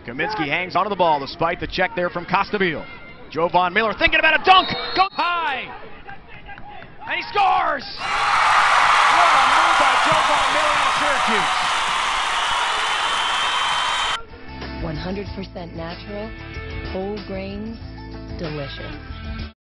Kaminsky hangs onto the ball despite the check there from Costabile. Joe Von Miller thinking about a dunk. Go high. And he scores! What a move by Joe Von Miller out of Syracuse. 100% natural, whole grains, delicious.